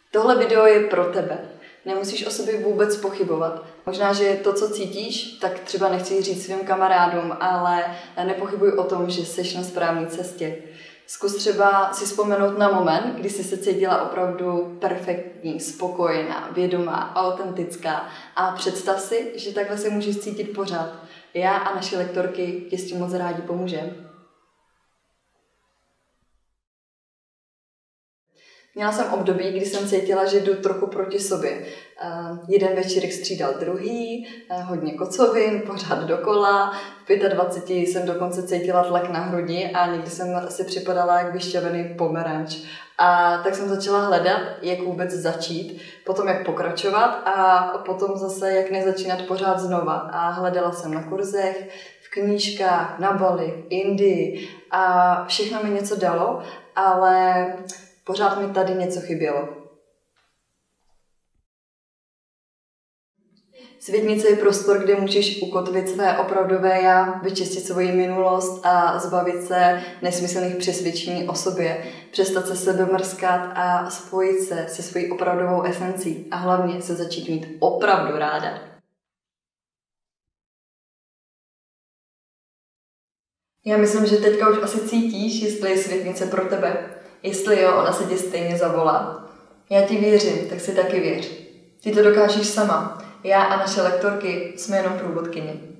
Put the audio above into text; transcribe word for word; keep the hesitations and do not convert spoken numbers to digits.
Tohle video je pro tebe. Nemusíš o sobě vůbec pochybovat. Možná, že to, co cítíš, tak třeba nechci říct svým kamarádům, ale nepochybuj o tom, že jsi na správné cestě. Zkus třeba si vzpomenout na moment, kdy jsi se cítila opravdu perfektní, spokojená, vědomá, autentická a představ si, že takhle se můžeš cítit pořád. Já a naše lektorky ti s tím moc rádi pomůžeme. Měla jsem období, kdy jsem cítila, že jdu trochu proti sobě. Uh, jeden večírek střídal druhý, uh, hodně kocovin, pořád dokola. V dvaceti pěti jsem dokonce cítila tlak na hrudi a někdy jsem si připadala jak vyšťavený pomeranč. A tak jsem začala hledat, jak vůbec začít, potom jak pokračovat a potom zase jak nezačínat pořád znova. A hledala jsem na kurzech, v knížkách, na Bali, v Indii a všechno mi něco dalo, ale pořád mi tady něco chybělo. Světnice je prostor, kde můžeš ukotvit své opravdové já, vyčistit svoji minulost a zbavit se nesmyslných přesvědčení o sobě, přestat se sebe mrskat a spojit se se svojí opravdovou esencí a hlavně se začít mít opravdu ráda. Já myslím, že teďka už asi cítíš, jestli je světnice pro tebe. Jestli jo, ona se tě stejně zavolá. Já ti věřím, tak si taky věř. Ty to dokážeš sama. Já a naše lektorky jsme jenom průvodkyně.